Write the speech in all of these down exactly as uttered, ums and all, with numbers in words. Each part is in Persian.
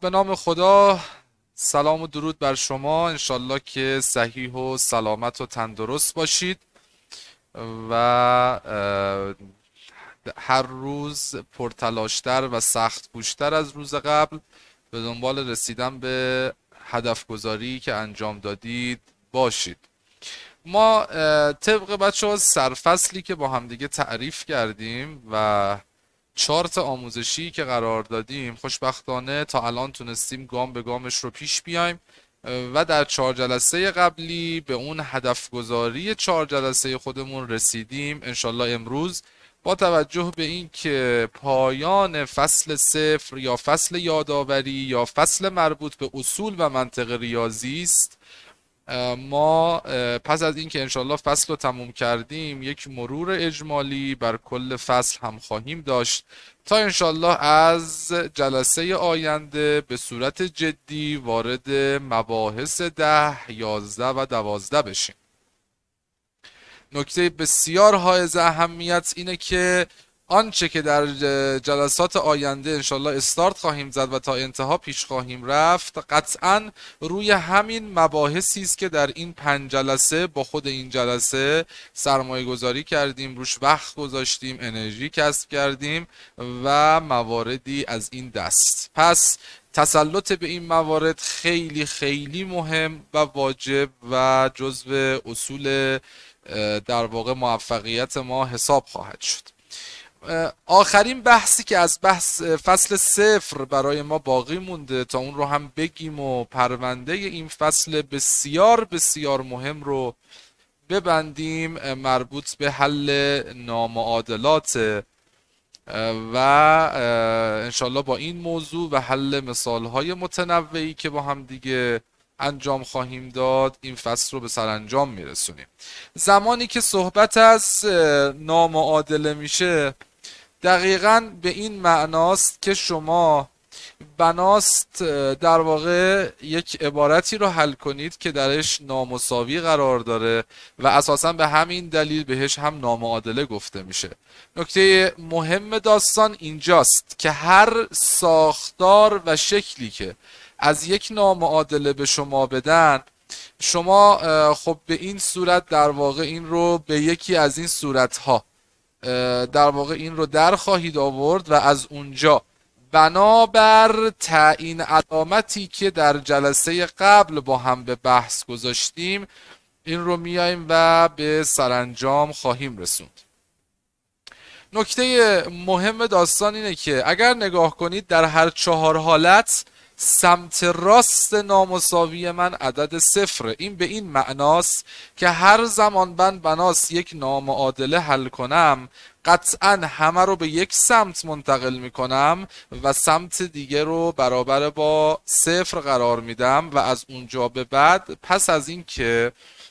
به نام خدا. سلام و درود بر شما. انشالله که صحیح و سلامت و تندرست باشید و هر روز پرتلاشتر و سخت کوشتر از روز قبل به دنبال رسیدن به هدف گذاری که انجام دادید باشید. ما طبق بچه ها سرفصلی که با همدیگه تعریف کردیم و چارت آموزشی که قرار دادیم، خوشبختانه تا الان تونستیم گام به گامش رو پیش بیایم و در چهار جلسه قبلی به اون هدف گذاری چهار جلسه خودمون رسیدیم. انشالله امروز با توجه به این که پایان فصل صفر یا فصل یادآوری یا فصل مربوط به اصول و منطق ریاضی است، ما پس از اینکه انشالله فصل رو تموم کردیم یک مرور اجمالی بر کل فصل هم خواهیم داشت تا انشالله از جلسه آینده به صورت جدی وارد مباحث ده، یازده و دوازده بشیم. نکته بسیار حائز اهمیت اینه که آنچه که در جلسات آینده انشالله استارت خواهیم زد و تا انتها پیش خواهیم رفت قطعا روی همین مباحثی است که در این پنج جلسه با خود این جلسه سرمایه گذاری کردیم، روش وقت گذاشتیم، انرژی کسب کردیم و مواردی از این دست. پس تسلط به این موارد خیلی خیلی مهم و واجب و جزو اصول در واقع موفقیت ما حساب خواهد شد. آخرین بحثی که از بحث فصل صفر برای ما باقی مونده تا اون رو هم بگیم و پرونده این فصل بسیار بسیار مهم رو ببندیم، مربوط به حل نامعادلات و انشالله با این موضوع و حل مثالهای متنوعی که با هم دیگه انجام خواهیم داد این فصل رو به سرانجام میرسونیم. زمانی که صحبت از نامعادله میشه دقیقاً به این معناست که شما بناست در واقع یک عبارتی رو حل کنید که درش نامساوی قرار داره و اساساً به همین دلیل بهش هم نامعادله گفته میشه. نکته مهم داستان اینجاست که هر ساختار و شکلی که از یک نامعادله به شما بدن، شما خب به این صورت در واقع این رو به یکی از این صورتها در واقع این رو در خواهید آورد و از اونجا بنابر تعیین علامتی که در جلسه قبل با هم به بحث گذاشتیم این رو میایم و به سرانجام خواهیم رسوند. نکته مهم داستان اینه که اگر نگاه کنید در هر چهار حالت سمت راست نامساوی من عدد صفره. این به این معناست که هر زمان من بناست یک نامعادله حل کنم قطعا همه رو به یک سمت منتقل میکنم و سمت دیگه رو برابر با صفر قرار میدم و از اونجا به بعد پس از این که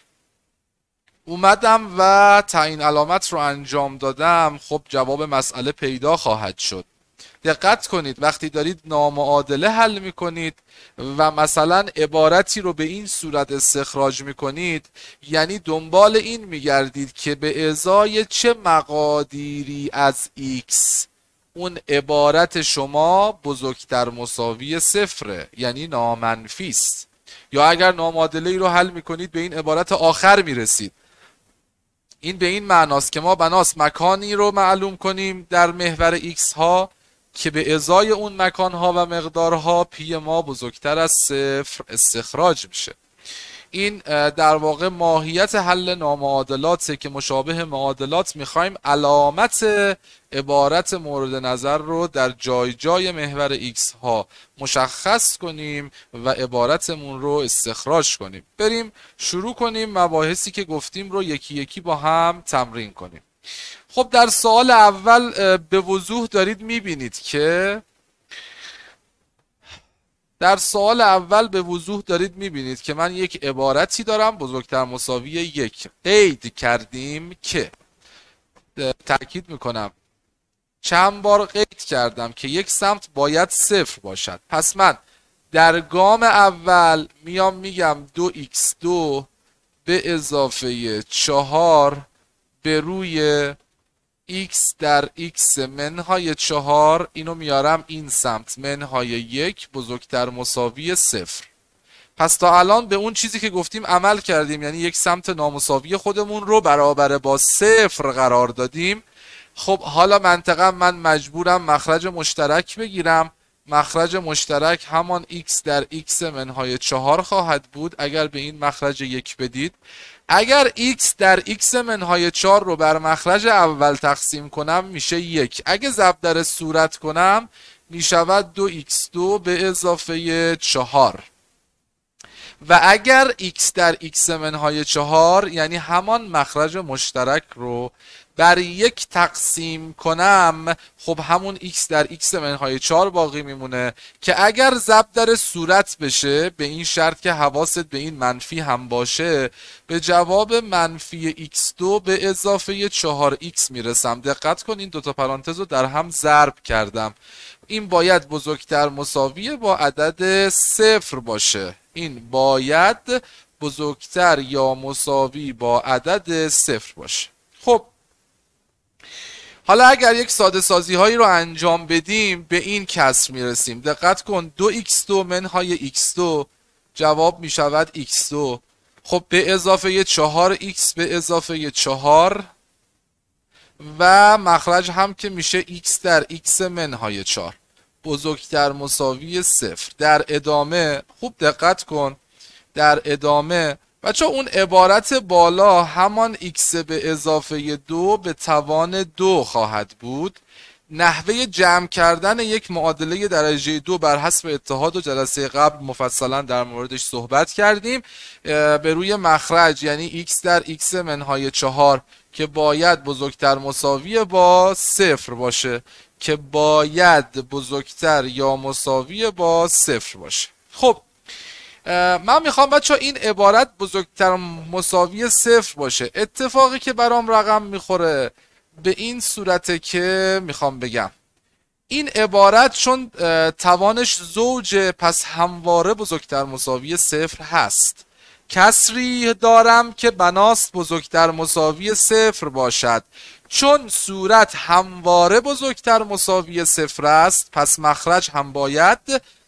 اومدم و تعیین علامت رو انجام دادم خب جواب مسئله پیدا خواهد شد. دقت کنید وقتی دارید نامعادله حل میکنید و مثلا عبارتی رو به این صورت استخراج میکنید یعنی دنبال این میگردید که به ازای چه مقادیری از x اون عبارت شما بزرگتر مساوی صفره، یعنی نامنفی است. یا اگر نامعادله ای رو حل میکنید به این عبارت آخر میرسید. این به این معناست که ما بناست مکانی رو معلوم کنیم در محور x ها که به ازای اون مکانها و مقدارها پی ما بزرگتر از صفر استخراج میشه. این در واقع ماهیت حل نامعادلاته که مشابه معادلات میخوایم علامت عبارت مورد نظر رو در جای جای محور x ها مشخص کنیم و عبارتمون رو استخراج کنیم. بریم شروع کنیم مباحثی که گفتیم رو یکی یکی با هم تمرین کنیم. خب در سوال اول به وضوح دارید میبینید که در سوال اول به وضوح دارید میبینید که من یک عبارتی دارم بزرگتر مساوی یک. قید کردیم که تأکید میکنم چند بار قید کردم که یک سمت باید صفر باشد. پس من در گام اول میام میگم دو ایکس دو به اضافه چهار به روی x در x منهای چهار، اینو میارم این سمت، منهای یک بزرگتر مساوی صفر. پس تا الان به اون چیزی که گفتیم عمل کردیم، یعنی یک سمت نامساوی خودمون رو برابر با صفر قرار دادیم. خب حالا منطقا من مجبورم مخرج مشترک بگیرم. مخرج مشترک همان x در x منهای چهار خواهد بود اگر به این مخرج یک بدید. اگر x در x منهای چهار رو بر مخرج اول تقسیم کنم میشه یک. اگه ضرب در صورت کنم میشود دو ایکس دو به اضافه چهار. و اگر x در x منهای چهار، یعنی همان مخرج مشترک رو بر یک تقسیم کنم، خب همون x در x منهای چهار باقی میمونه که اگر ضرب در صورت بشه، به این شرط که حواست به این منفی هم باشه، به جواب منفی ایکس دو به اضافه چهار ایکس میرسم. دقت کن این دوتا پرانتز رو در هم ضرب کردم. این باید بزرگتر مساوی با عدد صفر باشه. این باید بزرگتر یا مساوی با عدد صفر باشه. خب حالا اگر یک ساده سازی هایی رو انجام بدیم به این کسر میرسیم. دقت کن دو ایکس دو منهای ایکس دو جواب میشود ایکس دو. خب به اضافه چهار ایکس به اضافه چهار و مخرج هم که میشه x در x منهای چهار بزرگتر مساوی صفر. در ادامه خوب دقت کن، در ادامه بچه اون عبارت بالا همان x به اضافه دو به توان دو خواهد بود. نحوه جمع کردن یک معادله درجه دو بر حسب اتحاد و جلسه قبل مفصلا در موردش صحبت کردیم. به روی مخرج یعنی x در x منهای چهار که باید بزرگتر مساوی با صفر باشه، که باید بزرگتر یا مساوی با صفر باشه. خب من میخوام بچه این عبارت بزرگتر مساوی صفر باشه. اتفاقی که برام رقم میخوره به این صورته که میخوام بگم این عبارت چون توانش زوجه، پس همواره بزرگتر مساوی صفر هست. کسری دارم که بناست بزرگتر مساوی صفر باشد. چون صورت همواره بزرگتر مساوی صفر است، پس مخرج هم باید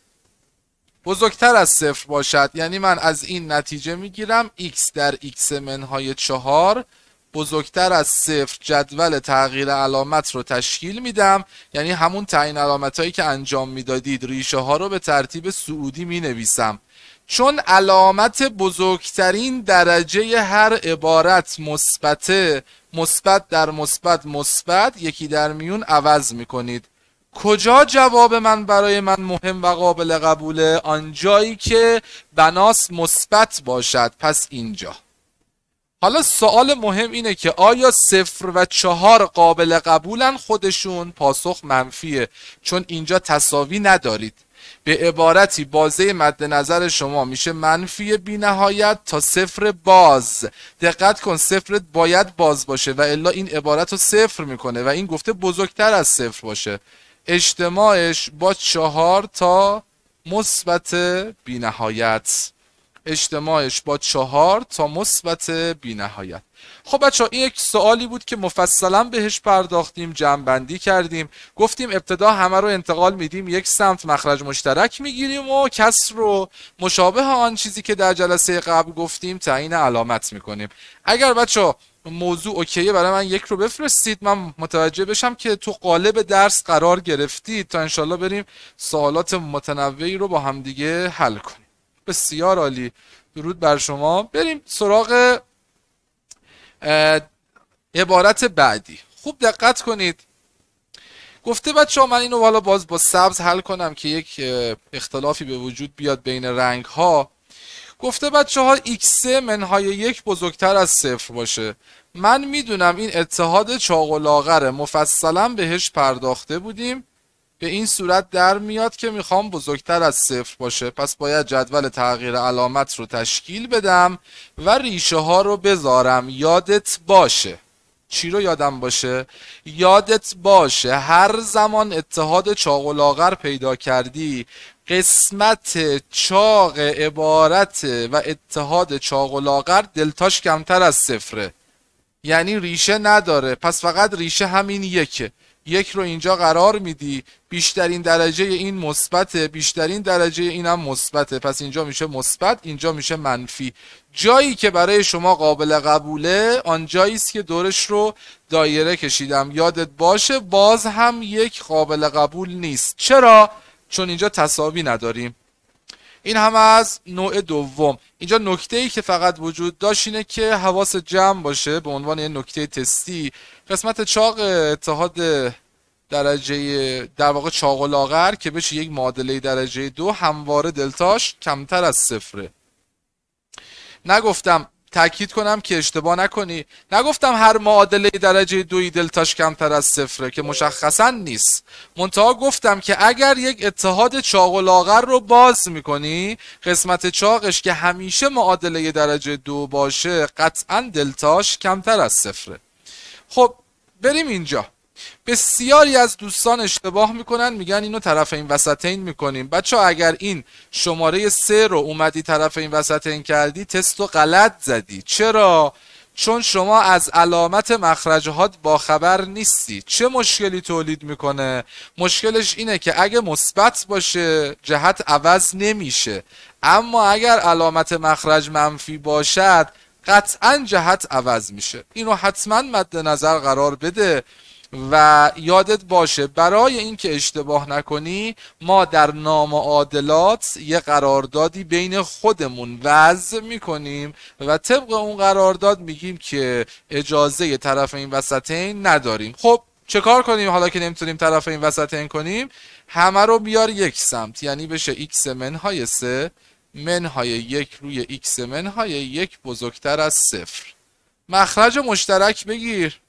بزرگتر از صفر باشد. یعنی من از این نتیجه میگیرم x در x منهای چهار بزرگتر از صفر جدول تغییر علامت رو تشکیل میدم. یعنی همون تعیین علامت هایی که انجام میدادید ریشه ها رو به ترتیب صعودی می نویسم. چون علامت بزرگترین درجه هر عبارت مثبته، مثبت در مثبت مثبت یکی در میون عوض میکنید. کجا جواب من برای من مهم و قابل قبوله؟ آنجایی که بناس مثبت باشد، پس اینجا. حالا سوال مهم اینه که آیا صفر و چهار قابل قبولن خودشون؟ پاسخ منفیه، چون اینجا تساوی ندارید. به عبارتی بازه مد نظر شما میشه منفی بی نهایت تا صفر باز. دقت کن صفر باید باز باشه و الا این عبارت رو صفر میکنه و این گفته بزرگتر از صفر باشه. اجتماعش با چهار تا مثبت بی نهایت. اجتماعش با چهار تا مثبت بی نهایت. خب بچه ها این یک سوالی بود که مفصلا بهش پرداختیم، جمع بندی کردیم، گفتیم ابتدا همه رو انتقال میدیم یک سمت، مخرج مشترک میگیریم و کسر رو مشابه آن چیزی که در جلسه قبل گفتیم تعیین علامت میکنیم. اگر بچه ها موضوع اوکیه برای من یک رو بفرستید من متوجه بشم که تو قالب درس قرار گرفتید تا انشالله بریم سوالات متنوعی رو با همدیگه حل کنیم. بسیار عالی، درود بر شما. بریم سراغ عبارت بعدی. خوب دقت کنید. گفته بچه ها من اینو حالا باز با سبز حل کنم که یک اختلافی به وجود بیاد بین رنگ ها. گفته بچه ها x منهای یک بزرگتر از صفر باشه. من میدونم این اتحاد چاق و لاغره، مفصلا بهش پرداخته بودیم. به این صورت در میاد که میخوام بزرگتر از صفر باشه، پس باید جدول تغییر علامت رو تشکیل بدم و ریشه ها رو بذارم. یادت باشه چی رو یادم باشه؟ یادت باشه هر زمان اتحاد چاق و لاغر پیدا کردی قسمت چاق عبارت و اتحاد چاق و لاغر دلتاش کمتر از صفره. یعنی ریشه نداره، پس فقط ریشه همین یکه. یک رو اینجا قرار میدی، بیشترین درجه این مثبته، بیشترین درجه این هم مثبته، پس اینجا میشه مثبت، اینجا میشه منفی. جایی که برای شما قابل قبوله آن جایی است که دورش رو دایره کشیدم. یادت باشه باز هم یک قابل قبول نیست. چرا؟ چون اینجا تساوی نداریم. این هم از نوع دوم. اینجا نکته ای که فقط وجود داشت اینه که حواس جمع باشه به عنوان یه نکته تستی. قسمت چاق اتحاد درجه در واقع چاق و لاغر که بشه یک معادله درجه دو همواره دلتاش کمتر از صفره. نگفتم، تاکید کنم که اشتباه نکنی، نگفتم هر معادله درجه دوی دلتاش کمتر از صفره که مشخصا نیست. منتها گفتم که اگر یک اتحاد چاق و لاغر رو باز میکنی، قسمت چاقش که همیشه معادله درجه دو باشه قطعا دلتاش کمتر از صفره. خب بریم اینجا. بسیاری از دوستان اشتباه میکنن، میگن اینو طرفین وسطین میکنیم. بچه ها اگر این شماره سه رو اومدی طرفین وسطین کردی تست رو غلط زدی. چرا؟ چون شما از علامت مخرجات باخبر نیستی. چه مشکلی تولید میکنه؟ مشکلش اینه که اگه مثبت باشه جهت عوض نمیشه، اما اگر علامت مخرج منفی باشد قطعا جهت عوض میشه. اینو حتما مد نظر قرار بده و یادت باشه برای اینکه اشتباه نکنی ما در نامعادلات یه قراردادی بین خودمون وضع میکنیم و طبق اون قرارداد میگیم که اجازه طرفین وسطین نداریم. خب چه کار کنیم حالا که نمیتونیم طرفین وسطین کنیم؟ همه رو بیار یک سمت، یعنی بشه x منهای سه منهای یک روی x منهای یک بزرگتر از صفر. مخرج مشترک بگیر،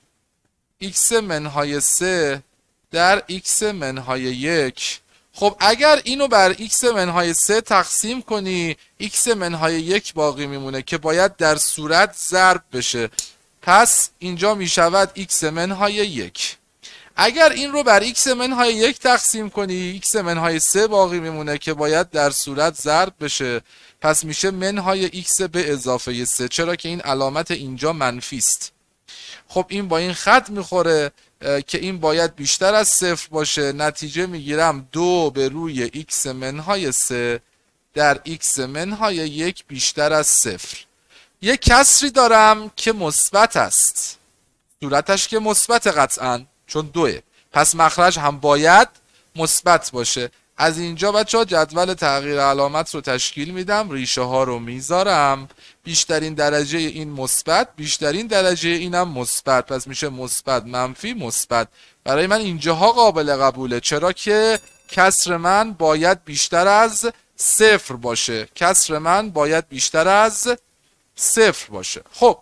x منهای سه در x منهای یک. خب اگر اینو بر x منهای سه تقسیم کنی x منهای یک باقی میمونه که باید در صورت ضرب بشه، پس اینجا میشود x منهای یک. اگر این رو بر x منهای یک تقسیم کنی x منهای سه باقی میمونه که باید در صورت ضرب بشه، پس میشه منهای x به اضافه سه، چرا که این علامت اینجا منفی است. خب این با این خط میخوره که این باید بیشتر از صفر باشه، نتیجه میگیرم دو به روی x منهای سه در x منهای یک بیشتر از صفر. یک کسری دارم که مثبت است، صورتش که مثبت قطعا چون دوه، پس مخرج هم باید مثبت باشه. از اینجا بچه ها جدول تغییر علامت رو تشکیل میدم، ریشه ها رو میذارم، بیشترین درجه این مثبت، بیشترین درجه اینم مثبت، پس میشه مثبت منفی مثبت. برای من اینجاها قابل قبوله، چرا که کسر من باید بیشتر از صفر باشه، کسر من باید بیشتر از صفر باشه. خب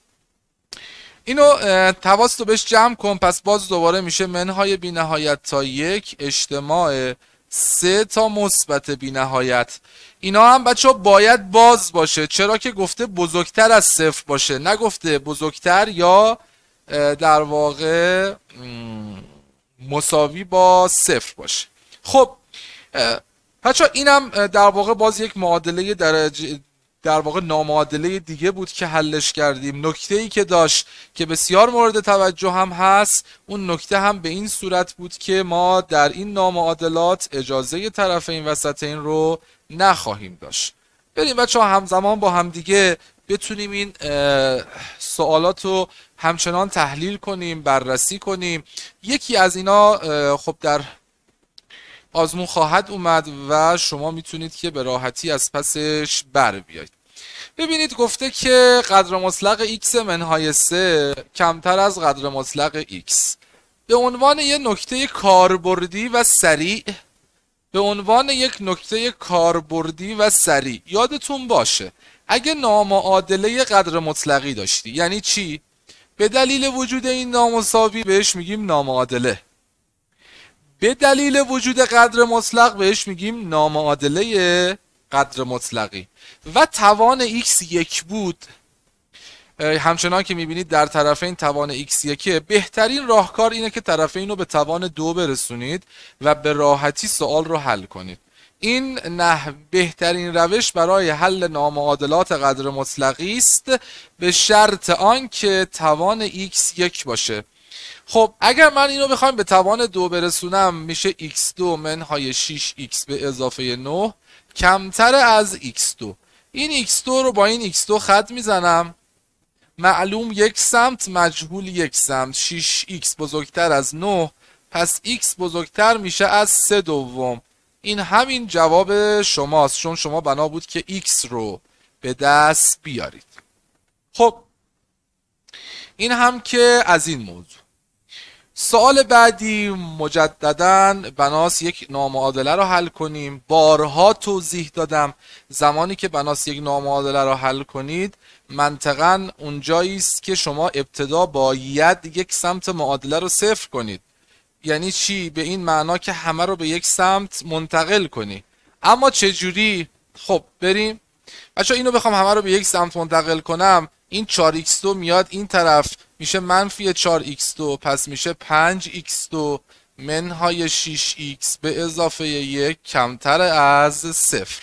اینو تواست رو بهش جمع کن، پس باز دوباره میشه منهای بی نهایت تا یک اجتماع سه تا مثبت بی نهایت. اینا هم بچه ها باید باز باشه، چرا که گفته بزرگتر از صفر باشه، نگفته بزرگتر یا در واقع مساوی با صفر باشه. خب بچه ها اینم در واقع باز یک معادله درجه در واقع نامعادله دیگه بود که حلش کردیم. نکته ای که داشت که بسیار مورد توجه هم هست، اون نکته هم به این صورت بود که ما در این نامعادلات اجازه طرفین وسطین رو نخواهیم داشت. بریم بچه ها همزمان با هم دیگه بتونیم این سوالات رو همچنان تحلیل کنیم، بررسی کنیم. یکی از اینا خب در آزمون خواهد اومد و شما میتونید که به راحتی از پسش بر بیایید. ببینید گفته که قدر مطلق x منهای سه کمتر از قدر مطلق x. به عنوان یک نکته کاربردی و سریع به عنوان یک نکته کاربردی و سریع یادتون باشه اگه نامعادله قدر مطلقی داشتی، یعنی چی؟ به دلیل وجود این نامساوی بهش میگیم نامعادله، به دلیل وجود قدر مطلق بهش میگیم نامعادله قدر مطلقی. و توان x یک بود، همچنان که میبینید در طرفین توان x یکه. بهترین راهکار اینه که طرفین رو به توان دو برسونید و به راحتی سوال رو حل کنید. این نحو بهترین روش برای حل نامعادلات قدر مطلقی است به شرط آنکه توان x یک باشه. خب اگر من اینو بخوام به توان دو برسونم میشه ایکس دو منهای شش ایکس به اضافه نه کمتر از ایکس دو. این ایکس دو رو با این ایکس دو خط میزنم، معلوم یک سمت مجهول یک سمت، شش ایکس بزرگتر از نه، پس x بزرگتر میشه از سه دوم. این همین جواب شماست، چون شما بنا بود که x رو به دست بیارید. خب این هم که از این موضوع. سوال بعدی مجدداً بناس یک نامعادله رو حل کنیم. بارها توضیح دادم زمانی که بناس یک نامعادله رو حل کنید منطقاً اونجایی است که شما ابتدا باید یک سمت معادله رو صفر کنید. یعنی چی؟ به این معنا که همه رو به یک سمت منتقل کنی. اما چجوری؟ خب بریم بچه اینو بخوام همه رو به یک سمت منتقل کنم، این چهار ایکس دو میاد این طرف میشه منفی چهار ایکس دو، پس میشه پنج ایکس دو منهای شش ایکس به اضافه یک کمتر از صفر.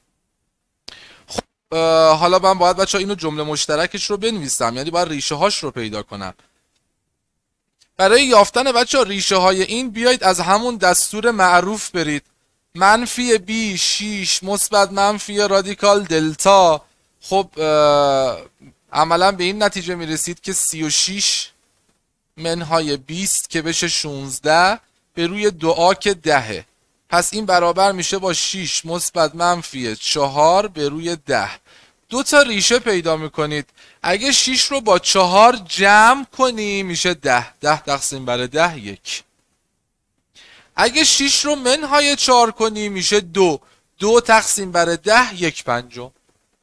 خب حالا من باید بچه اینو جمله مشترکش رو بنویسم، یعنی باید ریشه هاش رو پیدا کنم. برای یافتن بچه ریشه های این بیایید از همون دستور معروف برید. منفی بی شش مثبت منفی رادیکال دلتا. خب عملا به این نتیجه میرسید که سی و شش منهای بیست که بشه شانزده به روی دو که دهه. پس این برابر میشه با شش مثبت منفی چهار به روی ده. دو تا ریشه پیدا میکنید. اگه شش رو با چهار جمع کنی میشه ده. ده تقسیم بر ده یک. اگه شش رو منهای چهار کنی میشه دو. دو تقسیم بر ده یک پنجم.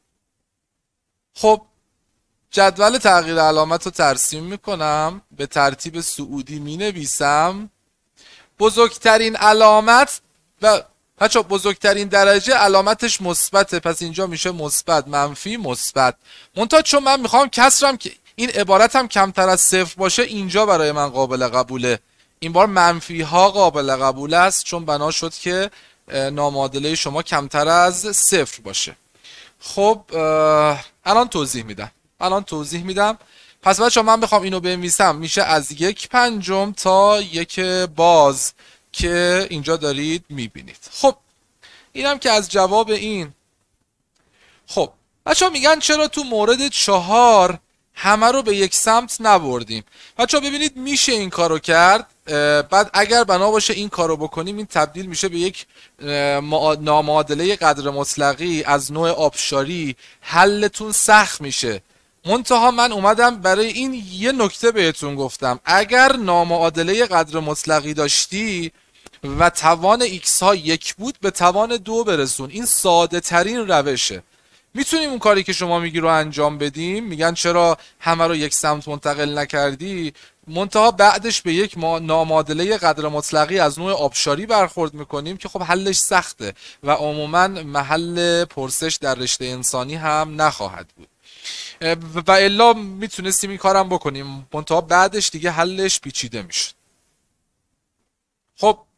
خب جدول تغییر علامت رو ترسیم میکنم، به ترتیب صعودی مینویسم. بزرگترین علامت و بچه بزرگترین درجه علامتش مثبته، پس اینجا میشه مثبت منفی مثبت. منتها چون من میخوام کسرم که این عبارتم کمتر از صفر باشه، اینجا برای من قابل قبوله. این بار منفی ها قابل قبول است چون بنا شد که نامعادله شما کمتر از صفر باشه. خب الان توضیح میدم الان توضیح میدم پس بچه من بخوام اینو بنویسم میشه از یک پنجم تا یک باز که اینجا دارید میبینید. خب اینم که از جواب این. خب بچه ها میگن چرا تو مورد چهار همه رو به یک سمت نبردیم. بچه ها ببینید میشه این کارو کرد. بعد اگر بنا باشه این کارو بکنیم این تبدیل میشه به یک نامعادله قدر مطلقی از نوع آبشاری. حلتون سخت میشه. منتها من اومدم برای این یه نکته بهتون گفتم. اگر نامعادله قدر مطلقی داشتی و توان ایکس ها یک بود به توان دو برسون. این ساده ترین روشه. میتونیم اون کاری که شما میگی رو انجام بدیم. میگن چرا همه رو یک سمت منتقل نکردی؟ منتها بعدش به یک نامعادله قدر مطلقی از نوع آبشاری برخورد میکنیم که خب حلش سخته و عموما محل پرسش در رشته انسانی هم نخواهد بود. و الا میتونستیم این کارم بکنیم، منتها بعدش دیگه حلش پیچیده میشه. خب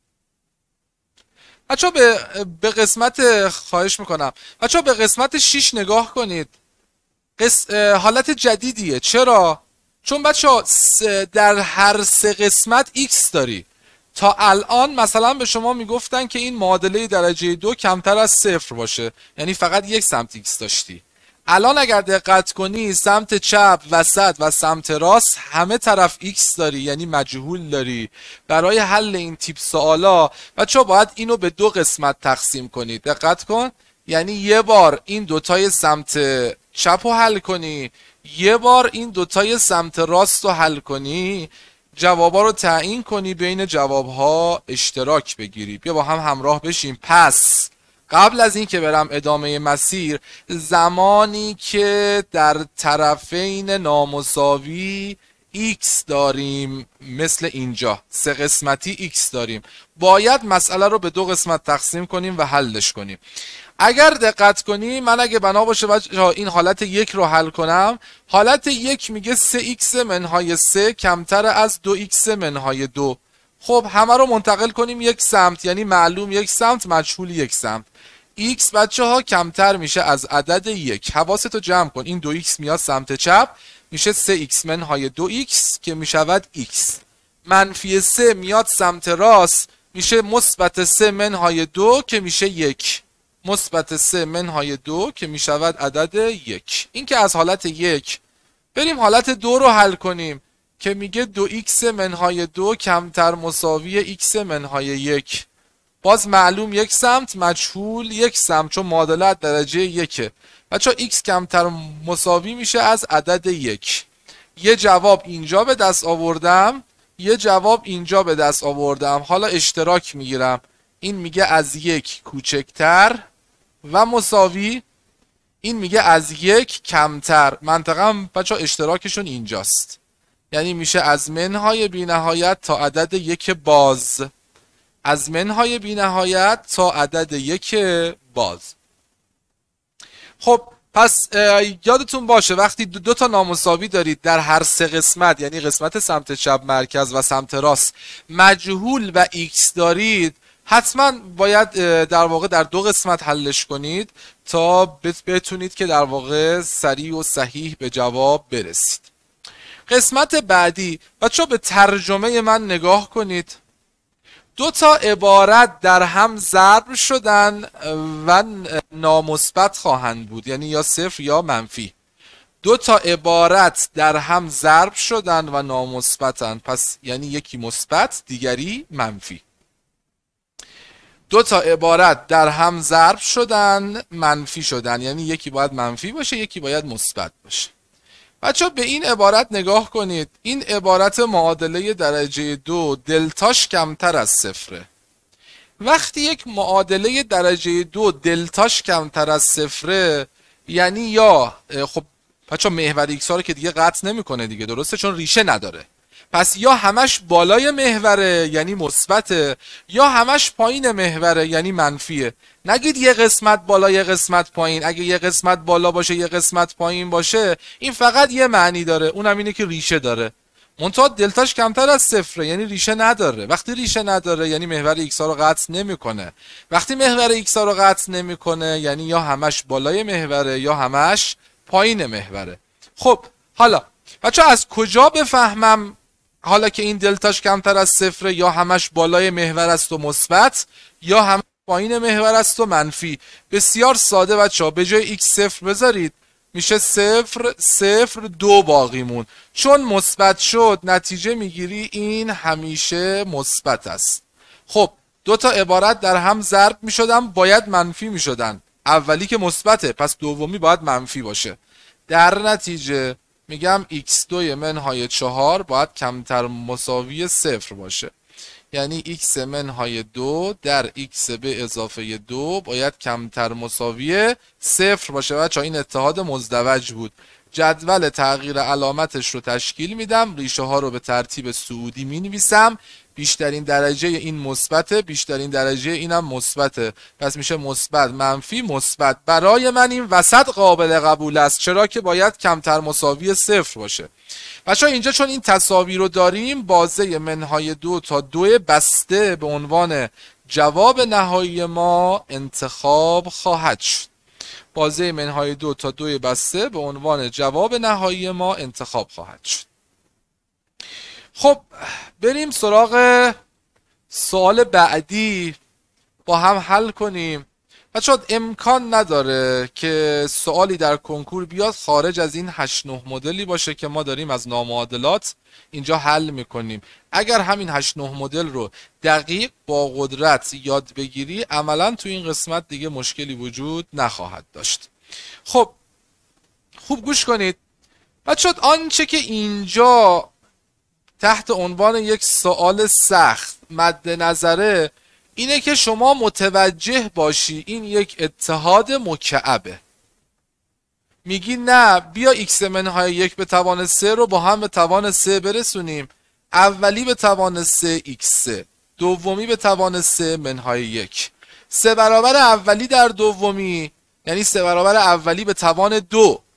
بچه به, به قسمت خواهش میکنم بچه به قسمت شش نگاه کنید. قس... حالت جدیدیه. چرا؟ چون بچه در هر سه قسمت x داری. تا الان مثلا به شما میگفتن که این معادله درجه دو کمتر از صفر باشه، یعنی فقط یک سمت x داشتی. الان اگر دقت کنی سمت چپ، وسط و سمت راست همه طرف x داری، یعنی مجهول داری. برای حل این تیپ سوالا بچه‌ها باید اینو به دو قسمت تقسیم کنید. دقت کن، یعنی یه بار این دوتای سمت چپ رو حل کنی، یه بار این دوتای سمت راست رو حل کنی، جوابا رو تعیین کنی، بین جوابها اشتراک بگیری. بیا با هم همراه بشیم. پس قبل از این که برم ادامه مسیر، زمانی که در طرفین نامساوی x داریم مثل اینجا سه قسمتی x داریم، باید مسئله رو به دو قسمت تقسیم کنیم و حلش کنیم. اگر دقت کنی من اگه بنا باشه بچه این حالت یک رو حل کنم، حالت یک میگه سه ایکس منهای سه کمتر از دو ایکس منهای دو. خب همه رو منتقل کنیم یک سمت، یعنی معلوم یک سمت، مجهول یک سمت. x بچه ها کمتر میشه از عدد یک. حواستو جمع کن، این دو ایکس میاد سمت چپ، میشه سه ایکس منهای دو ایکس که میشود x. منفی سه میاد سمت راست، میشه مثبت سه منهای دو که میشه یک. مثبت سه منهای دو که میشود عدد یک. این که از حالت یک. بریم حالت دو رو حل کنیم که میگه دو ایکس منهای دو کمتر مساوی ایکس منهای یک. باز معلوم یک سمت، مجهول یک سمت، چون معادله درجه یکه. بچه x کمتر مساوی میشه از عدد یک. یه جواب اینجا به دست آوردم، یه جواب اینجا به دست آوردم. حالا اشتراک میگیرم، این میگه از یک کوچکتر و مساوی، این میگه از یک کمتر. منطقه بچه اشتراکشون اینجاست، یعنی میشه از منهای بی نهایت تا عدد یک باز. از منهای بی نهایت تا عدد یک باز. خب پس یادتون باشه وقتی دو, دو تا نامساوی دارید در هر سه قسمت، یعنی قسمت سمت چپ مرکز و سمت راست، مجهول و x دارید، حتما باید در واقع در دو قسمت حلش کنید تا بتونید که در واقع سریع و صحیح به جواب برسید. قسمت بعدی بچه به ترجمه من نگاه کنید. دو تا عبارت در هم ضرب شدن و نامثبت خواهند بود، یعنی یا صفر یا منفی. دو تا عبارت در هم ضرب شدن و نامثبتن، پس یعنی یکی مثبت دیگری منفی. دو تا عبارت در هم ضرب شدن منفی شدن، یعنی یکی باید منفی باشه یکی باید مثبت باشه. بچه به این عبارت نگاه کنید. این عبارت معادله درجه دو دلتاش کمتر از صفره. وقتی یک معادله درجه دو دلتاش کمتر از صفره، یعنی یا خب بچه محور ایکس ها رو که دیگه قطع نمیکنه دیگه، درسته؟ چون ریشه نداره. پس یا همش بالای محوره یعنی مثبته، یا همش پایین محوره یعنی منفیه. نگید یه قسمت بالا یه قسمت پایین. اگه یه قسمت بالا باشه یه قسمت پایین باشه، این فقط یه معنی داره، اونم اینه که ریشه داره. منتها دلتاش کمتر از صفره، یعنی ریشه نداره. وقتی ریشه نداره یعنی محور ایکس ها رو قطع نمیکنه. وقتی محور ایکس ها رو قطع نمیکنه یعنی یا همش بالای محوره یا همش پایین محوره. خب حالا بچه از کجا بفهمم حالا که این دلتاش کمتر از صفره، یا همش بالای محور است و مثبت یا همش پایین محور است و منفی؟ بسیار ساده بچه‌ها، به جای x صفر بذارید، میشه صفر صفر دو باقی مون. چون مثبت شد نتیجه میگیری این همیشه مثبت است. خب دو تا عبارت در هم ضرب میشدن، باید منفی میشدن. اولی که مثبته پس دومی باید منفی باشه. در نتیجه میگم ایکس دو منهای چهار باید کمتر مساوی صفر باشه، یعنی x منهای دو در x به اضافه دو باید کمتر مساوی صفر باشه. بچه این اتحاد مزدوج بود. جدول تغییر علامتش رو تشکیل میدم، ریشه ها رو به ترتیب صعودی می نویسم. بیشترین درجه این مثبته، بیشترین درجه اینم مثبته، پس میشه مثبت منفی مثبت. برای من این وسط قابل قبول است، چرا که باید کمتر مساوی صفر باشه. بچه‌ها اینجا چون این تساوی رو داریم، بازه منهای دو تا دو بسته به عنوان جواب نهایی ما انتخاب خواهد شد. بازه منهای دو تا دو بسته به عنوان جواب نهایی ما انتخاب خواهد شد. خب بریم سراغ سوال بعدی با هم حل کنیم. بچه‌ها امکان نداره که سوالی در کنکور بیاد خارج از این هشت نه مدلی باشه که ما داریم از نامعادلات اینجا حل میکنیم. اگر همین هشت نه مدل رو دقیق با قدرت یاد بگیری، عملا تو این قسمت دیگه مشکلی وجود نخواهد داشت. خب خوب گوش کنید بچه‌ها، آنچه که اینجا تحت عنوان یک سوال سخت مد نظره اینه که شما متوجه باشی این یک اتحاد مکعبه. میگی نه بیا x منهای یک به توان سه رو با هم به توان سه برسونیم. اولی به توان سه ایکس سه، دومی به توان سه منهای یک. سه برابر اولی در دومی یعنی سه برابر اولی به توان دو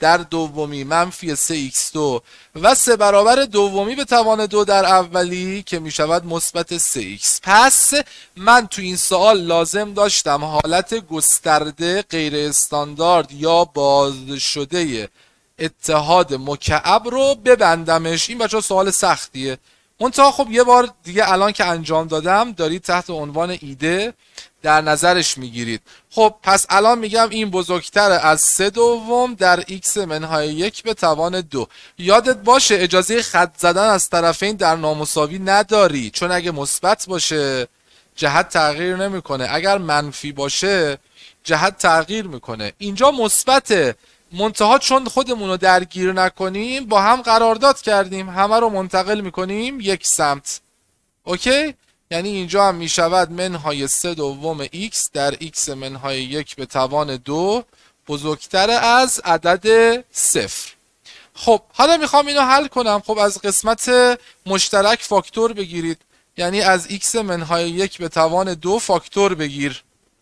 در دومی منفی سه ایکس دو و سه برابر دومی به توان دو در اولی که می شود مثبت سه ایکس. پس من تو این سوال لازم داشتم حالت گسترده غیر استاندارد یا باز شده اتحاد مکعب رو ببندمش. این بچه سوال سختیه، منتها خب یه بار دیگه الان که انجام دادم دارید تحت عنوان ایده در نظرش میگیرید. خب پس الان میگم این بزرگتر از سه دوم در x منهای یک به توان دو. یادت باشه اجازه خط زدن از طرفین در نامساوی نداری، چون اگه مثبت باشه جهت تغییر نمیکنه، اگر منفی باشه جهت تغییر میکنه. اینجا مثبته، منتها چون خودمون رو درگیر نکنیم با هم قرارداد کردیم همه رو منتقل میکنیم یک سمت. اوکی؟ یعنی اینجا هم میشود منهای سه دوم x در x منهای یک به توان دو بزرگتر از عدد صفر. خب حالا میخوام اینو حل کنم. خب از قسمت مشترک فاکتور بگیرید، یعنی از x منهای یک به توان دو فاکتور بگیر.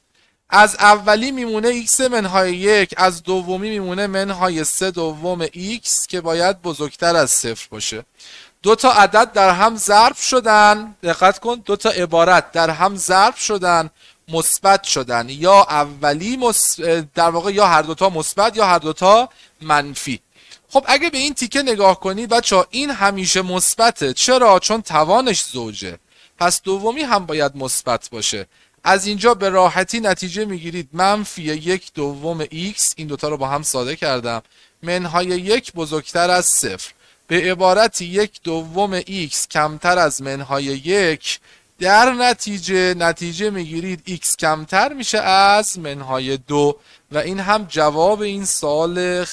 از اولی میمونه x منهای یک، از دومی میمونه منهای سه دوم x که باید بزرگتر از صفر باشه. دو تا عدد در هم ضرب شدن، دقت کن، دو تا عبارت در هم ضرب شدن مثبت شدن، یا اولی مس... در واقع یا هر دوتا مثبت یا هر دوتا منفی. خب اگه به این تیکه نگاه کنید بچه این همیشه مثبته. چرا؟ چون توانش زوجه، پس دومی هم باید مثبت باشه. از اینجا به راحتی نتیجه میگیرید منفی یک دوم x، این دوتا رو با هم ساده کردم، منهای یک بزرگتر از صفر. به عبارتی یک دوم x کمتر از منهای یک، در نتیجه نتیجه میگیرید x کمتر میشه از منهای دو. و این هم جواب این سوال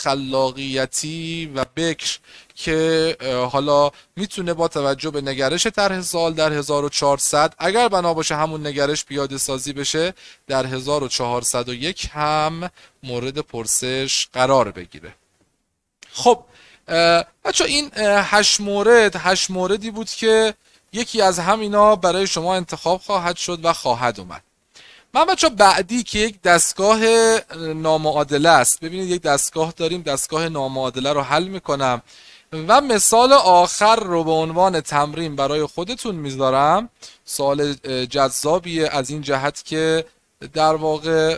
خلاقیتی و بکر که حالا میتونه با توجه به نگرش طرح سوال در هزار و چهارصد اگر بنا باشه همون نگرش پیاده سازی بشه در هزار و چهارصد و یک هم مورد پرسش قرار بگیره. خب بچه این هشت مورد هشت موردی بود که یکی از همینا برای شما انتخاب خواهد شد و خواهد اومد. من بچه بعدی که یک دستگاه نامعادله است، ببینید یک دستگاه داریم، دستگاه نامعادله رو حل میکنم و مثال آخر رو به عنوان تمرین برای خودتون میذارم. سوال جذابیه از این جهت که در واقع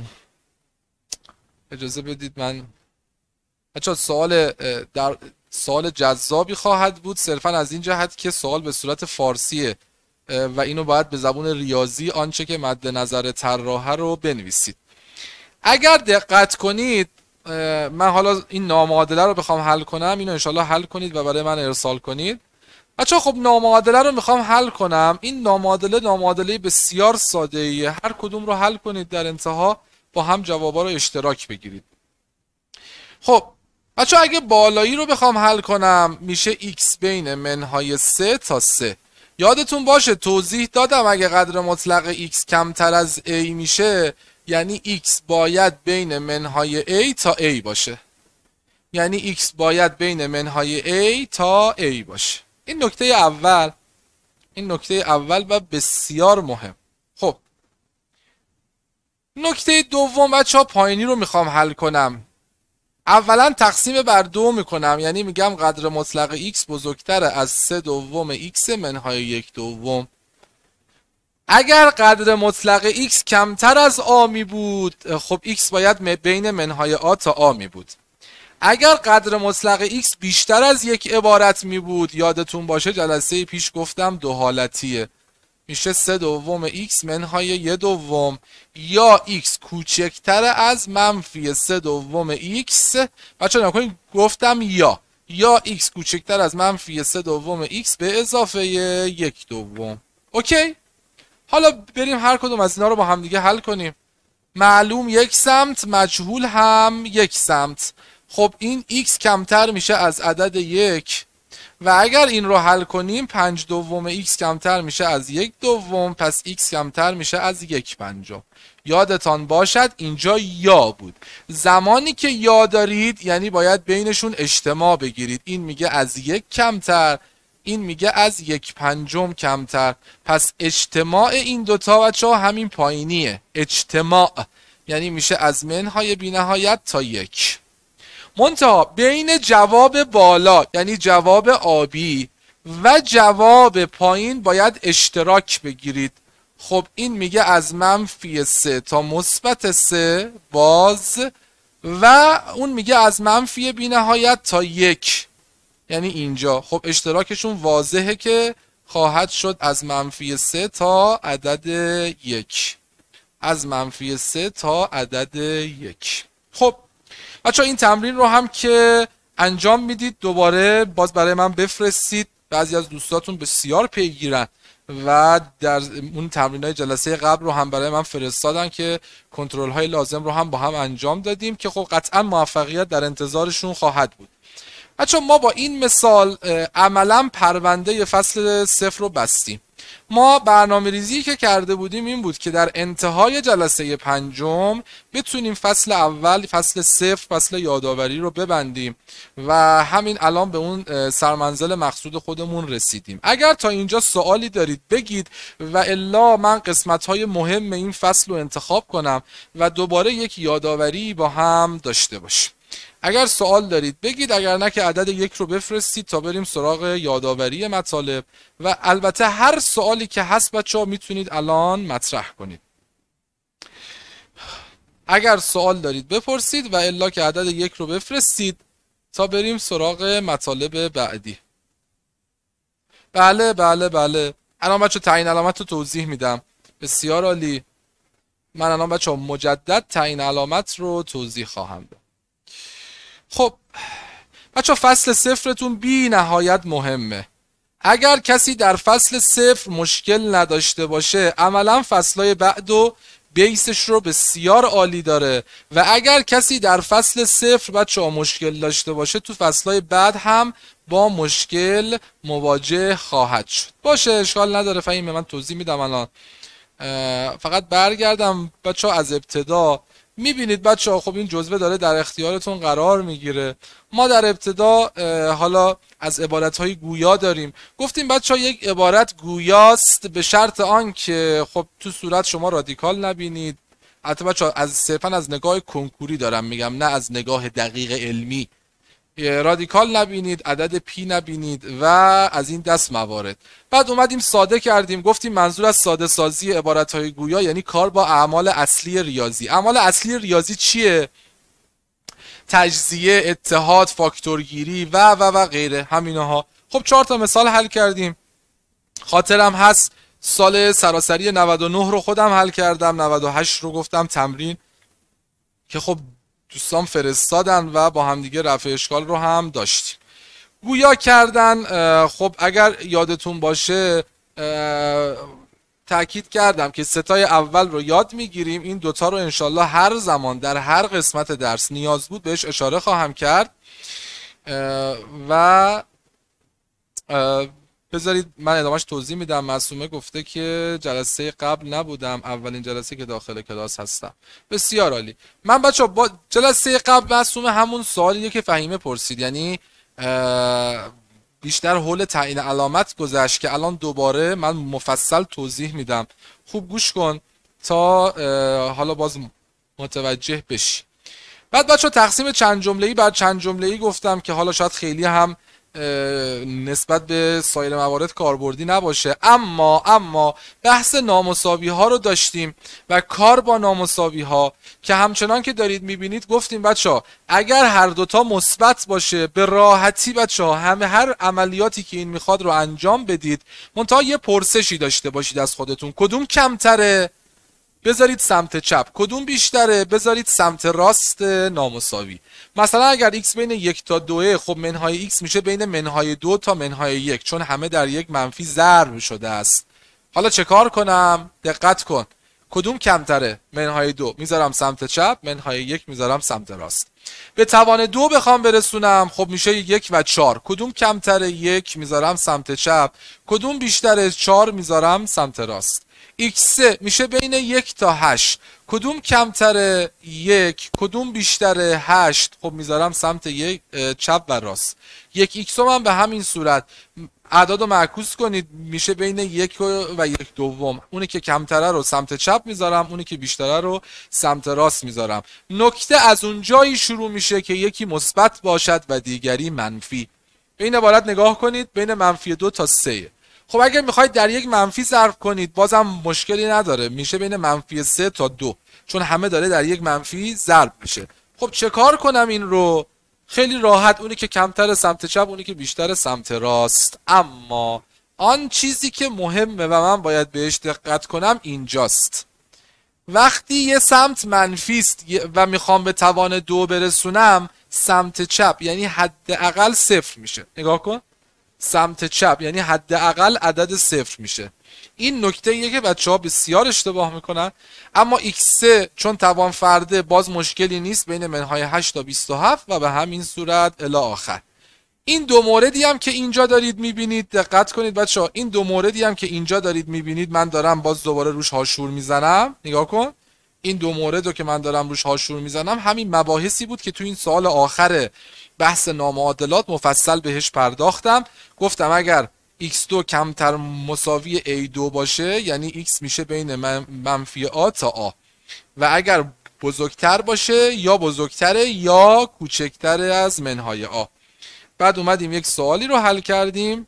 اجازه بدید من بچه سوال در سوال جذابی خواهد بود صرفا از این جهت که سوال به صورت فارسیه و اینو باید به زبون ریاضی آنچه که مد نظر طراحه رو بنویسید. اگر دقت کنید من حالا این نامعادله رو بخوام حل کنم، اینو انشالله حل کنید و برای من ارسال کنید. بچه خب نامعادله رو میخوام حل کنم. این نامعادله نامعادله بسیار ساده ایه، هر کدوم رو حل کنید در انتها با هم جوابا رو اشتراک بگیرید. خب بچه اگه بالایی رو بخوام حل کنم میشه x بین منهای سه تا سه. یادتون باشه توضیح دادم اگه قدر مطلق x کمتر از a میشه یعنی x باید بین منهای a تا a باشه، یعنی x باید بین منهای a تا a باشه. این نکته اول، این نکته اول و بسیار مهم. خب نکته دوم بچه ها پایینی رو میخوام حل کنم. اولا تقسیم بر دو میکنم، یعنی میگم قدر مطلق x بزرگتر از سه دوم x منهای یک دوم. اگر قدر مطلق x کمتر از a می بود خب x باید بین منهای a تا a می بود. اگر قدر مطلق x بیشتر از یک عبارت می بود، یادتون باشه جلسه پیش گفتم دو حالتیه، میشه سه دوم x منهای یک دوم، یا x کوچکتر از منفی سه دوم x. بچه نکنید گفتم یا یا x کوچکتر از منفی سه دوم x به اضافه یک دوم. اوکی؟ حالا بریم هر کدوم از اینا رو با هم دیگه حل کنیم. معلوم یک سمت، مجهول هم یک سمت. خب این x کمتر میشه از عدد یک و اگر این رو حل کنیم پنج دوم x کمتر میشه از یک دوم، پس x کمتر میشه از یک پنجم. یادتان باشد اینجا یا بود. زمانی که یا دارید یعنی باید بینشون اجتماع بگیرید. این میگه از یک کمتر، این میگه از یک پنجم کمتر، پس اجتماع این دوتا بچه ها همین پایینیه. اجتماع یعنی میشه از منهای بی نهایت تا یک. منتها بین جواب بالا یعنی جواب آبی و جواب پایین باید اشتراک بگیرید. خب این میگه از منفی سه تا مثبت سه باز، و اون میگه از منفی بی نهایت تا یک، یعنی اینجا. خب اشتراکشون واضحه که خواهد شد از منفی سه تا عدد یک، از منفی سه تا عدد یک. خب بچه این تمرین رو هم که انجام میدید دوباره باز برای من بفرستید. بعضی از دوستاتون بسیار پیگیرن و در اون تمرین های جلسه قبل رو هم برای من فرستادن که کنترل های لازم رو هم با هم انجام دادیم که خب قطعا موفقیت در انتظارشون خواهد بود. بچه ما با این مثال عملا پرونده فصل صفر رو بستیم. ما برنامه ریزی که کرده بودیم این بود که در انتهای جلسه پنجم بتونیم فصل اول، فصل صفر، فصل یادآوری رو ببندیم و همین الان به اون سرمنزل مقصود خودمون رسیدیم. اگر تا اینجا سوالی دارید بگید و الا من قسمت‌های مهم این فصل رو انتخاب کنم و دوباره یک یادآوری با هم داشته باشیم. اگر سوال دارید بگید، اگر نه که عدد یک رو بفرستید تا بریم سراغ یادآوری مطالب و البته هر سوالی که هست بچه‌ها میتونید الان مطرح کنید. اگر سوال دارید بپرسید و الا که عدد یک رو بفرستید تا بریم سراغ مطالب بعدی. بله بله بله الان بچه تعیین علامت رو توضیح میدم. بسیار عالی. من الان بچه مجدد تعیین علامت رو توضیح خواهم داد. خب بچه فصل صفرتون بی نهایت مهمه. اگر کسی در فصل صفر مشکل نداشته باشه عملا فصلهای بعدو بیسش رو بسیار عالی داره و اگر کسی در فصل صفر بچه ها مشکل داشته باشه تو فصلهای بعد هم با مشکل مواجه خواهد شد. باشه اشکال نداره فهیم، من توضیح میدم الان. فقط برگردم بچه ها از ابتدا. میبینید بچه ها خب این جزوه داره در اختیارتون قرار میگیره. ما در ابتدا حالا از عبارت های گویا داریم. گفتیم بچه ها یک عبارت گویاست به شرط آن که خب تو صورت شما رادیکال نبینید. البته بچه ها از صرفا از نگاه کنکوری دارم میگم، نه از نگاه دقیق علمی. رادیکال نبینید، عدد پی نبینید و از این دست موارد. بعد اومدیم ساده کردیم، گفتیم منظور از ساده سازی عبارت‌های گویا یعنی کار با اعمال اصلی ریاضی. اعمال اصلی ریاضی چیه؟ تجزیه، اتحاد، فاکتورگیری و و و غیره همینها. خب چهار تا مثال حل کردیم. خاطرم هست سال سراسری نود و نه رو خودم حل کردم، نود و هشت رو گفتم تمرین که خب دوستان فرستادن و با همدیگه رفع اشکال رو هم داشتیم. گویا کردن. خب اگر یادتون باشه تأکید کردم که ستای اول رو یاد میگیریم. این دوتا رو انشالله هر زمان در هر قسمت درس نیاز بود بهش اشاره خواهم کرد و بذارید من ادامهش توضیح میدم. معصومه گفته که جلسه قبل نبودم، اولین جلسه که داخل کلاس هستم. بسیار عالی. من بچه با جلسه قبل معصومه همون سوالیه که فهیمه پرسید، یعنی بیشتر حول تعیین علامت گذشت که الان دوباره من مفصل توضیح میدم. خوب گوش کن تا حالا باز متوجه بشی. بعد بچه تقسیم چند جمله‌ای بر چند جمله‌ای گفتم که حالا شاید خیلی هم نسبت به سایر موارد کاربردی نباشه، اما اما بحث نامساوی ها رو داشتیم و کار با نامساوی ها که همچنان که دارید میبینید گفتیم بچه ها اگر هر دوتا مثبت باشه به راحتی بچه ها همه هر عملیاتی که این میخواد رو انجام بدید. منتها یه پرسشی داشته باشید از خودتون، کدوم کمتره؟ بذارید سمت چپ. کدوم بیشتره؟ بذارید سمت راست نامساوی. مثلا اگر x بین یک تا دوه، خب منهای x میشه بین منهای دو تا منهای یک، چون همه در یک منفی ضرب شده است. حالا چه کار کنم؟ دقت کن. کدوم کمتره؟ منهای دو میذارم سمت چپ، منهای یک میذارم سمت راست. به توان دو بخوام برسونم خب میشه یک و چار. کدوم کمتره؟ یک میذارم سمت چپ. کدوم بیشتره؟ چار میذارم سمت راست. ایکس سه میشه بین یک تا هشت. کدوم کمتره؟ یک. کدوم بیشتره؟ هشت. خب میذارم سمت یک چپ و راست. یک ایکس من به همین صورت اعداد رو معکوس کنید میشه بین یک و یک دوم. اونی که کمتره رو سمت چپ میذارم، اونی که بیشتره رو سمت راست میذارم. نکته از اون جایی شروع میشه که یکی مثبت باشد و دیگری منفی. به این عبارت نگاه کنید، بین منفی دو تا سه. خب اگر میخواید در یک منفی ضرب کنید بازم مشکلی نداره، میشه بین منفی سه تا دو، چون همه داره در یک منفی ضرب میشه. خب چه کار کنم این رو؟ خیلی راحت، اونی که کمتر سمت چپ، اونی که بیشتر سمت راست. اما آن چیزی که مهمه و من باید بهش دقت کنم اینجاست. وقتی یه سمت منفی است و میخوام به توان دو برسونم، سمت چپ یعنی حداقل صفر میشه. نگاه کن، سمت چپ یعنی حداقل عدد صفر میشه. این نکته ایه که بچه ها بسیار اشتباه میکنن. اما ایکس سه چون توان فرده باز مشکلی نیست، بین منهای هشت تا بیست و هفت و به همین صورت الی آخر. این دو موردی هم که اینجا دارید میبینید، دقت کنید بچه ها، این دو موردی هم که اینجا دارید میبینید من دارم باز دوباره روش هاشور میزنم. نگاه کن، این دو مورد رو که من دارم روش هاشور میزنم همین مباحثی بود که تو این سوال آخر بحث نامعادلات مفصل بهش پرداختم. گفتم اگر ایکس دو کمتر مساوی ای دو باشه یعنی x میشه بین منفی آ تا آ، و اگر بزرگتر باشه یا بزرگتره یا کوچکتره از منهای آ. بعد اومدیم یک سوالی رو حل کردیم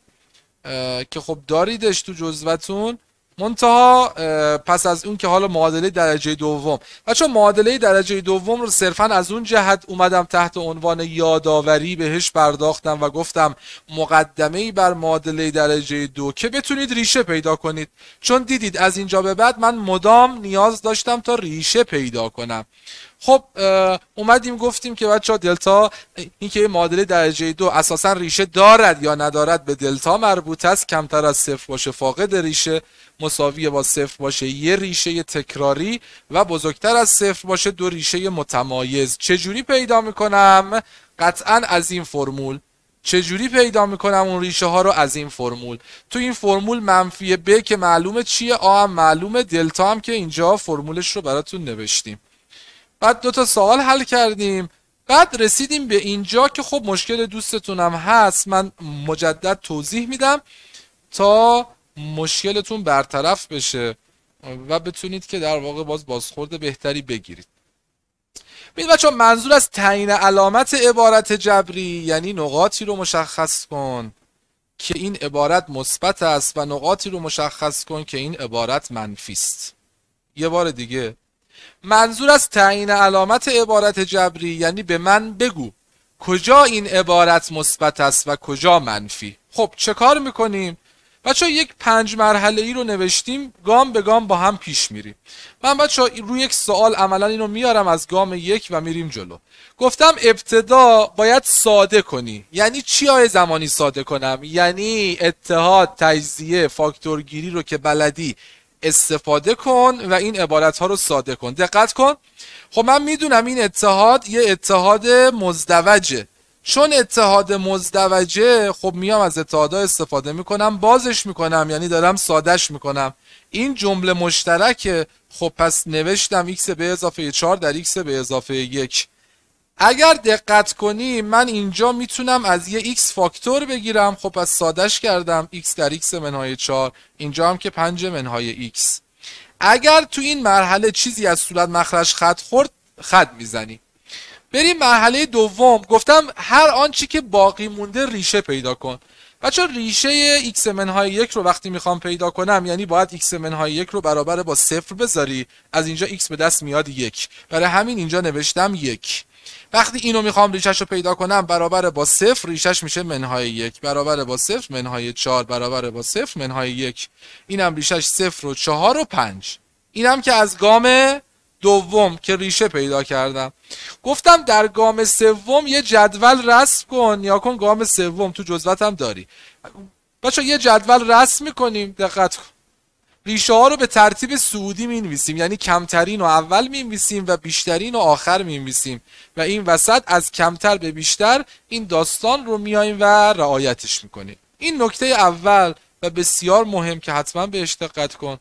که خب داریدش تو جزوتون، منتها پس از اون که حالا معادله درجه دوم، بچه معادله درجه دوم رو صرفا از اون جهت اومدم تحت عنوان یادآوری بهش پرداختم و گفتم مقدمه‌ای بر معادله درجه دو که بتونید ریشه پیدا کنید، چون دیدید از اینجا به بعد من مدام نیاز داشتم تا ریشه پیدا کنم. خب اومدیم گفتیم که بچه ها دلتا، این که معادله درجه دو اساسا ریشه دارد یا ندارد به دلتا مربوط است، کمتر از صفر باشه فاقد ریشه، مساوی با صفر باشه یه ریشه تکراری و بزرگتر از صفر باشه دو ریشه متمایز. چجوری پیدا میکنم؟ قطعا از این فرمول. چجوری پیدا میکنم اون ریشه ها رو؟ از این فرمول. تو این فرمول منفی ب که معلومه چیه، آ هم معلومه، دلتا هم که اینجا فرمولش رو براتون نوشتیم. بعد دو تا سوال حل کردیم، بعد رسیدیم به اینجا که خب مشکل دوستتونم هست، من مجدد توضیح میدم تا مشکلتون برطرف بشه و بتونید که در واقع باز بازخورد بهتری بگیرید. ببینید بچه‌ها، منظور از تعیین علامت عبارت جبری یعنی نقاطی رو مشخص کن که این عبارت مثبت است و نقاطی رو مشخص کن که این عبارت منفی است. یه بار دیگه، منظور از تعیین علامت عبارت جبری یعنی به من بگو کجا این عبارت مثبت است و کجا منفی. خب چه کار میکنیم؟ بچه ها یک پنج مرحله ای رو نوشتیم، گام به گام با هم پیش میریم. من بچه ها روی یک سوال عملا اینو میارم از گام یک و میریم جلو. گفتم ابتدا باید ساده کنی. یعنی چی های زمانی ساده کنم؟ یعنی اتحاد، تجزیه، فاکتورگیری رو که بلدی استفاده کن و این عبارت ها رو ساده کن. دقت کن، خب من میدونم این اتحاد یه اتحاد مزدوجه، چون اتحاد مزدوجه خب میام از اتحادها استفاده میکنم، بازش میکنم، یعنی دارم سادش میکنم. این جمله مشترکه، خب پس نوشتم x به اضافه چهار در x به اضافه یک. اگر دقت کنی من اینجا میتونم از یه x فاکتور بگیرم، خب پس سادش کردم x در x منهای چهار، اینجا هم که پنج منهای x. اگر تو این مرحله چیزی از صورت مخرج خط خورد، خط میزنی. بریم مرحله دوم، گفتم هر آنچه که باقی مونده ریشه پیدا کن. بچه ریشه x منهای یک رو وقتی میخوام پیدا کنم یعنی باید x منهای یک رو برابر با صفر بذاری، از اینجا x به دست میاد یک، برای همین اینجا نوشتم یک. وقتی اینو میخوام ریشش رو پیدا کنم برابر با صفر، ریشش میشه منهای یک، برابر با صفر منهای چهار، برابر با صفر منهای یک. اینم ریشش صفر و چهار و پنج. اینم که از گام دوم که ریشه پیدا کردم. گفتم در گام سوم یه جدول رسم کن. یا کن گام سوم تو جزوت هم داری بچه، یه جدول رسم میکنیم. دقت کن، ریشه ها رو به ترتیب صعودی می نویسیم، یعنی کمترین رو اول می نویسیم و بیشترین رو آخر می نویسیم و این وسط از کمتر به بیشتر این داستان رو میایم و رعایتش میکنیم. این نکته اول و بسیار مهم که حتما بهش دقت کن.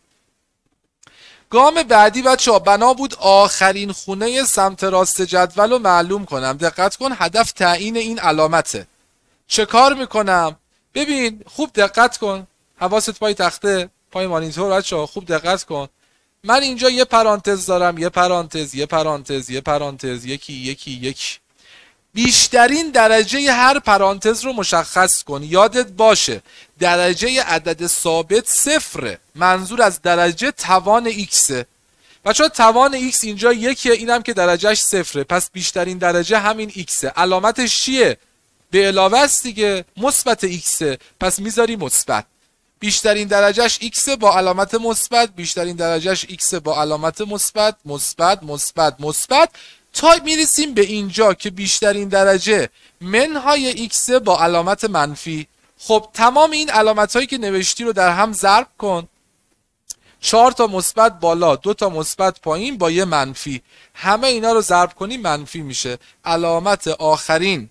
گام بعدی بچه ها بنا بود آخرین خونه سمت راست جدول رو معلوم کنم. دقت کن، هدف تعیین این علامته. چه کار میکنم؟ ببین خوب دقت کن، حواست پای تخته، پای مانیتور بچه‌ها خوب دقت کن. من اینجا یه پرانتز دارم، یه پرانتز، یه پرانتز، یه پرانتز، یکی یکی یکی. بیشترین درجه هر پرانتز رو مشخص کن. یادت باشه درجه عدد ثابت صفره. منظور از درجه توان ایکسه. بچه‌ها توان ایکس اینجا یکیه، اینم که درجهش صفره، پس بیشترین درجه همین ایکسه. علامتش چیه؟ به علاوه است دیگه، مثبت ایکسه، پس میذاری مثبت. بیشترین درجهش ایکس با علامت مثبت، بیشترین درجهش ایکس با علامت مثبت، مثبت مثبت مثبت، تا میرسیم به اینجا که بیشترین درجه منهای ایکس با علامت منفی. خب تمام این علامت هایی که نوشتی رو در هم ضرب کن. چهار تا مثبت بالا، دو تا مثبت پایین با یه منفی، همه اینا رو ضرب کنی منفی میشه. علامت آخرین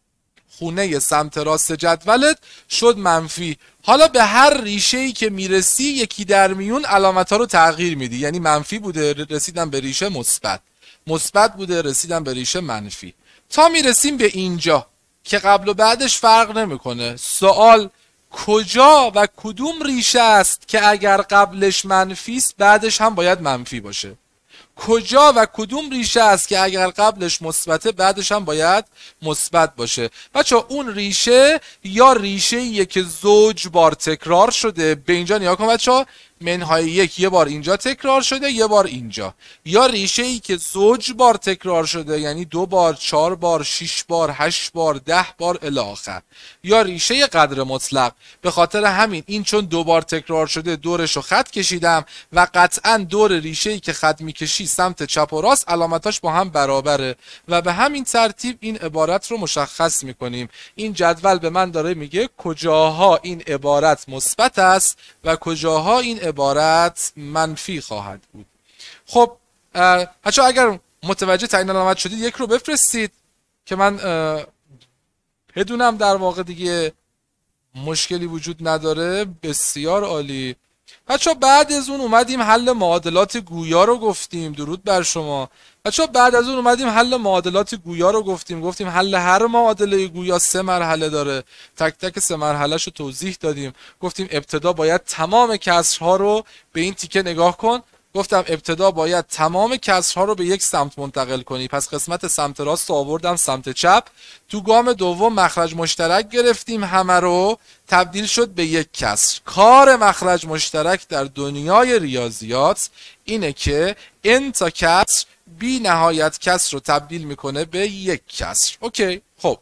خونه سمت راست جدولت شد منفی. حالا به هر ریشه‌ای که میرسی یکی در میون علامت ها رو تغییر میدی. یعنی منفی بوده رسیدم به ریشه مثبت، مثبت بوده رسیدم به ریشه منفی، تا میرسیم به اینجا که قبل و بعدش فرق نمیکنه. سوال کجا و کدوم ریشه است که اگر قبلش منفی است بعدش هم باید منفی باشه؟ کجا و کدوم ریشه است که اگر قبلش مثبته بعدش هم باید مثبت باشه؟ بچه اون ریشه یا ریشه ایه که زوج بار تکرار شده. به اینجا نیا کن بچه، منهای یک یه بار اینجا تکرار شده، یه بار اینجا. یا ریشه ای که زوج بار تکرار شده، یعنی دو بار، چهار بار، شش بار، هشت بار، ده بار الی آخر. یا ریشه قدر مطلق. به خاطر همین این چون دو بار تکرار شده دورش رو خط کشیدم و قطعا دور ریشه ای که خط میکشی سمت چپ و راست علامتاش با هم برابره و به همین ترتیب این عبارت رو مشخص میکنیم. این جدول به من داره میگه کجاها این عبارت مثبت است و کجاها این عبارت منفی خواهد بود. خب بچه‌ها اگر متوجه تعیین علامت شدید یک رو بفرستید که من بدونم در واقع دیگه مشکلی وجود نداره. بسیار عالی. بچه‌ها بعد از اون اومدیم حل معادلات گویا رو گفتیم. درود بر شما. بچه‌ها بعد از اون اومدیم حل معادلات گویا رو گفتیم. گفتیم حل هر معادله گویا سه مرحله داره. تک تک سه مرحله‌ش رو توضیح دادیم. گفتیم ابتدا باید تمام کسرها رو به این تیکه نگاه کن. گفتم ابتدا باید تمام کسرها رو به یک سمت منتقل کنی. پس قسمت سمت راست رو آوردم سمت چپ. تو گام دوم مخرج مشترک گرفتیم، همه رو تبدیل شد به یک کسر. کار مخرج مشترک در دنیای ریاضیات اینه که n تا کسر بی نهایت کسر رو تبدیل میکنه به یک کسر. اوکی. خب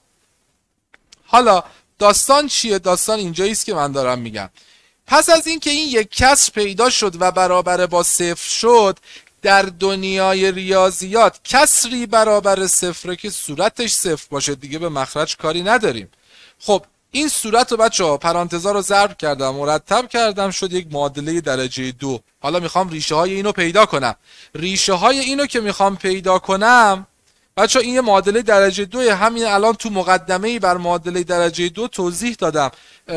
حالا داستان چیه؟ داستان اینجایی است که من دارم میگم. پس از اینکه این یک کسر پیدا شد و برابر با صفر شد، در دنیای ریاضیات کسری برابر صفره که صورتش صفر باشه دیگه به مخرج کاری نداریم. خب این صورت رو بچه‌ها پرانتزا رو ضرب کردم، مرتب کردم، شد یک معادله درجه دو. حالا میخوام ریشه های اینو پیدا کنم. ریشه های اینو که میخوام پیدا کنم بچه این یه معادله درجه دوه. همین الان تو مقدمه‌ای بر معادله درجه دو توضیح دادم.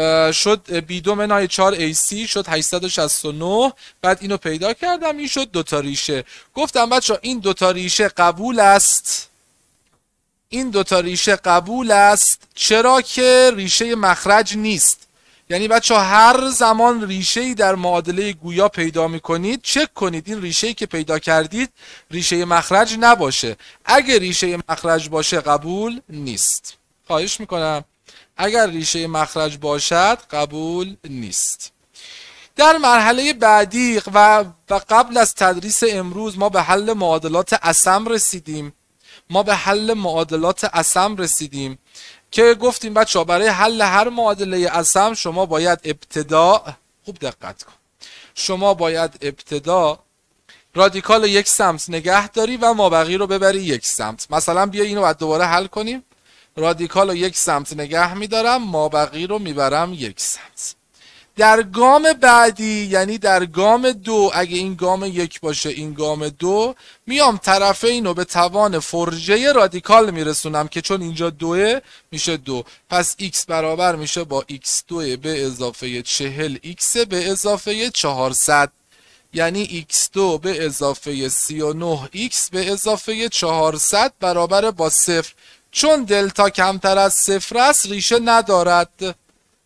شد بی دو منهای چهار ای سی شد هشتصد و شصت و نه. بعد اینو پیدا کردم، این شد دوتا ریشه. گفتم بچه این دوتا ریشه قبول است. این دوتا ریشه قبول است چرا که ریشه مخرج نیست. یعنی بچه هر زمان ریشه‌ای در معادله گویا پیدا میکنید چک کنید این ریشه‌ای که پیدا کردید ریشه مخرج نباشه. اگه ریشه مخرج باشه قبول نیست. خواهش میکنم اگر ریشه مخرج باشد قبول نیست. در مرحله بعدی و قبل از تدریس امروز ما به حل معادلات اسم رسیدیم. ما به حل معادلات اسم رسیدیم که گفتیم بچه ها برای حل هر معادله اسم شما باید ابتدا، خوب دقت کن، شما باید ابتدا رادیکال یک سمت نگه داری و مابقی رو ببری یک سمت. مثلا بیا اینو بعد دوباره حل کنیم. رادیکال رو یک سمت نگه میدارم، مابقی رو میبرم یک سمت. در گام بعدی یعنی در گام دو، اگه این گام یک باشه این گام دو، میام طرفین رو به توان فرجه رادیکال میرسونم که چون اینجا دوه میشه دو. پس x برابر میشه با ایکس دو به اضافه چهل x به اضافه چهارصد. یعنی ایکس دو به اضافه سی و نه x به اضافه چهارصد برابر با صفر. چون دلتا کمتر از صفر است ریشه ندارد.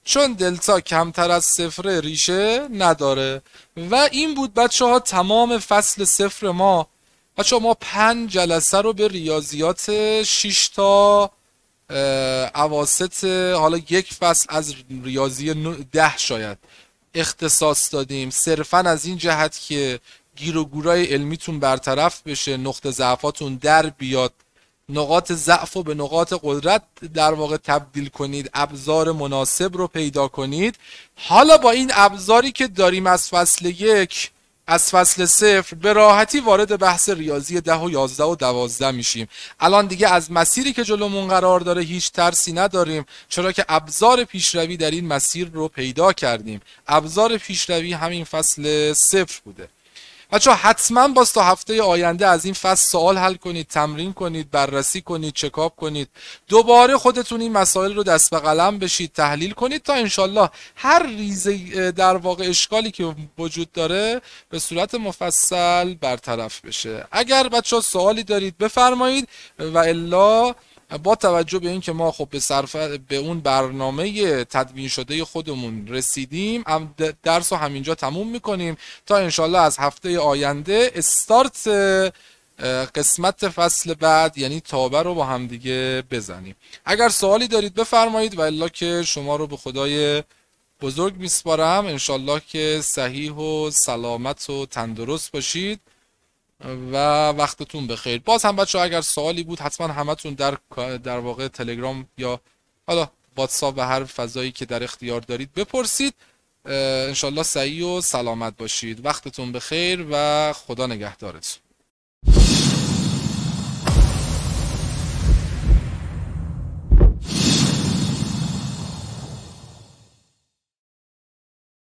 چون دلتا کمتر از صفر ریشه نداره. و این بود بچه ها تمام فصل صفر ما. بچه ها ما پنج جلسه رو به ریاضیات شش تا اواسط حالا یک فصل از ریاضی ده شاید اختصاص دادیم، صرفا از این جهت که گیر و گورای علمیتون برطرف بشه، نقطه ضعفاتون در بیاد، نقاط ضعف رو به نقاط قدرت در واقع تبدیل کنید، ابزار مناسب رو پیدا کنید. حالا با این ابزاری که داریم از فصل یک، از فصل صفر، به راحتی وارد بحث ریاضی ده و یازده و دوازده میشیم. الان دیگه از مسیری که جلومون قرار داره هیچ ترسی نداریم، چرا که ابزار پیشروی در این مسیر رو پیدا کردیم. ابزار پیشروی همین فصل صفر بوده. بچه‌ها حتما باز تا هفته آینده از این فصل سوال حل کنید، تمرین کنید، بررسی کنید، چکاپ کنید، دوباره خودتون این مسائل رو دست به قلم بشید، تحلیل کنید تا انشالله هر ریزه در واقع اشکالی که وجود داره به صورت مفصل برطرف بشه. اگر بچه‌ها سوالی دارید بفرمایید و الا با توجه به اینکه ما خب به صرف به اون برنامه تدوین شده خودمون رسیدیم، درس رو همینجا تموم میکنیم تا انشالله از هفته آینده استارت قسمت فصل بعد یعنی تابه رو با هم دیگه بزنیم. اگر سوالی دارید بفرمایید و الا که شما رو به خدای بزرگ میسپارم. انشالله که صحیح و سلامت و تندرست باشید و وقتتون بخیر. باز هم بچه ها اگر سوالی بود حتما همتون در در واقع تلگرام یا حالا واتساپ و هر فضایی که در اختیار دارید بپرسید. انشالله صحیح و سلامت باشید. وقتتون بخیر و خدا نگهدارتون.